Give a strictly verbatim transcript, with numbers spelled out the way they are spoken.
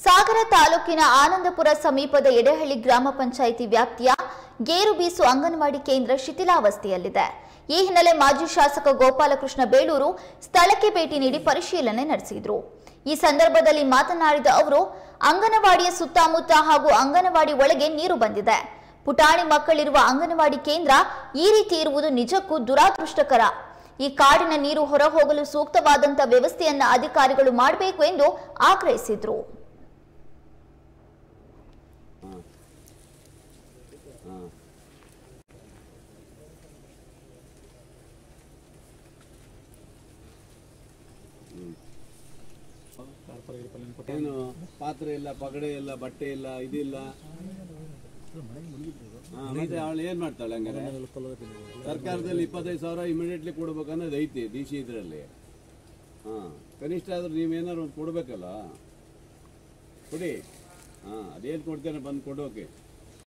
ಸಾಗರ ತಾಲೂಕಿನ ಆನಂದಪುರ ಸಮೀಪದ ಎಡೆಹಳ್ಳಿ ಗ್ರಾಮ ಪಂಚಾಯಿತಿ ವ್ಯಾಪ್ತಿಯ ಗೇರುಬೀಸು ಅಂಗನವಾಡಿ ಕೇಂದ್ರ ಶಿಥಿಲಾವಸ್ಥೆಯಲ್ಲಿದೆ. ಈ ಹಿನ್ನೆಲೆ ಮಾಜಿ ಶಾಸಕ ಗೋಪಾಲಕೃಷ್ಣ ಬೇಳೂರು ಸ್ಥಳಕ್ಕೆ ಭೇಟಿ ನೀಡಿ ಪರಿಶೀಲನೆ ನಡೆಸಿದರು. ಈ ಸಂದರ್ಭದಲ್ಲಿ ಮಾತನಾಡಿದ ಅವರು, ಅಂಗನವಾಡಿಯ ಸುತ್ತಮುತ್ತ ಹಾಗೂ ಅಂಗನವಾಡಿ ಒಳಗೆ ನೀರು ಬಂದಿದೆ. ಪುಟಾಣಿ ಮಕ್ಕಳಿರುವ ಅಂಗನವಾಡಿ ಕೇಂದ್ರ ಈ ರೀತಿ ಇರುವುದು ನಿಜಕ್ಕೂ ದುರಾದೃಷ್ಟಕರ. ಈ ಕಾಡಿನ ನೀರು ಹೊರಹೋಗಲು ಸೂಕ್ತವಾದಂತ ವ್ಯವಸ್ಥೆಯನ್ನ ಅಧಿಕಾರಿಗಳು ಮಾಡಬೇಕು ಎಂದು ಆಗ್ರಹಿಸಿದರು. ಏನು ಪಾತ್ರೆ ಇಲ್ಲ, ಪಗಡೆ ಇಲ್ಲ, ಬಟ್ಟೆ ಇಲ್ಲ, ಇದಿಲ್ಲ. ಮತ್ತೆ ಅವಳು ಏನ್ ಮಾಡ್ತಾಳೆ? ಹಂಗಾರೆ ಸರ್ಕಾರದಲ್ಲಿ ಇಪ್ಪತ್ತೈದು ಸಾವಿರ ಇಮಿಡಿಯೇಟ್ಲಿ ಕೊಡ್ಬೇಕು ಅನ್ನೋದು ಐತಿ ಡಿ ಸಿ ಇದ್ರಲ್ಲಿ. ಹಾ, ಕನಿಷ್ಠ ಆದ್ರೂ ನೀವೇನಾದ್ರು ಒಂದು ಕೊಡ್ಬೇಕಲ್ಲ, ಕೊಡಿ. ಹಾ, ಅದೇನು ಕೊಡ್ತೇನೆ ಬಂದು ಕೊಡೋಕೆ.